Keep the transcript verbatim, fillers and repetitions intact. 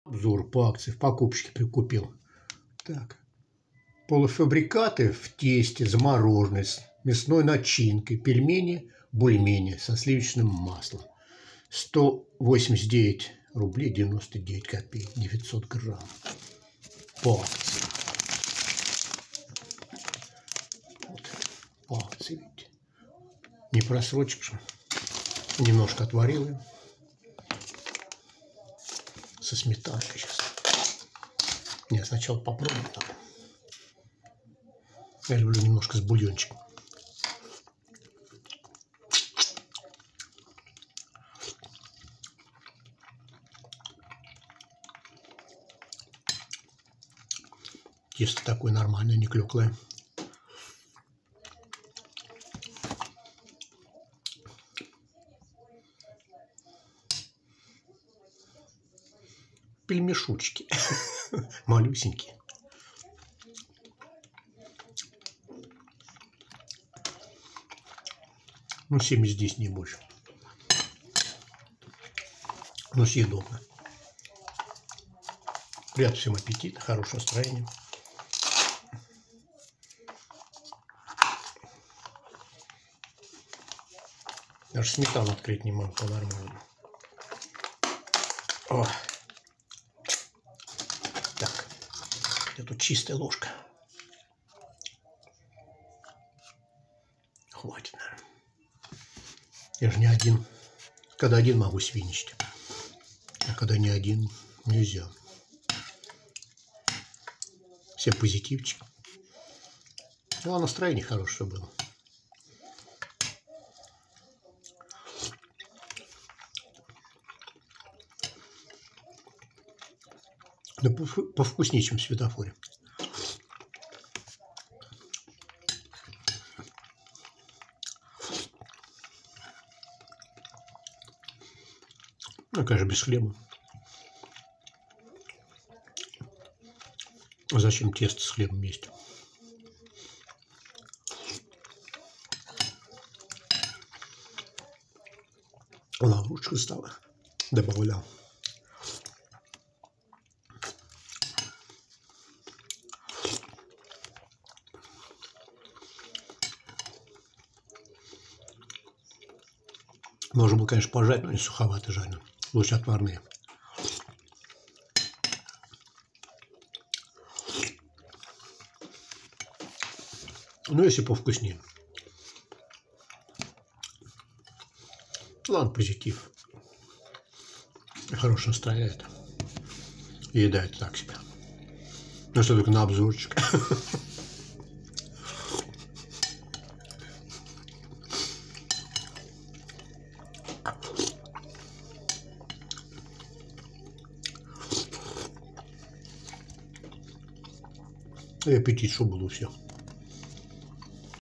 Обзор по акции. В покупочке прикупил. Так. Полуфабрикаты в тесте, замороженные, с мясной начинкой, пельмени, бульмени со сливочным маслом. сто восемьдесят девять рублей девяносто девять копеек, девятьсот грамм. По акции. Вот, по акции, видите. Не просрочка же. Немножко отварил ее. Со сметанкой сейчас. Нет, сначала попробуем там. Я люблю немножко с бульончиком. Тесто такое нормальное, не клёклое. Пельмешучки. Малюсенькие. Ну, семьдесят десять, не больше. Но съедобно. Приятного всем аппетита, хорошего настроения. Даже сметану открыть не могу по-нормальному. О. Так, это тут чистая ложка. Хватит, наверное. Я же не один. Когда один, могу свиничать. А когда не один, нельзя. Все позитивчик. Ну, а настроение хорошее было. Да повкуснее, чем в светофоре. Ну, конечно, без хлеба. А зачем тесто с хлебом есть? Лаврушку стала. Добавлял. Можно было, конечно, пожарить, но не суховато жарено. Лучше отварные. Ну, если повкуснее. Ладно, позитив. Хорошее настроение. Еда это так себе. Ну, что только на обзорчик. И аппетит, чтобы был у всех.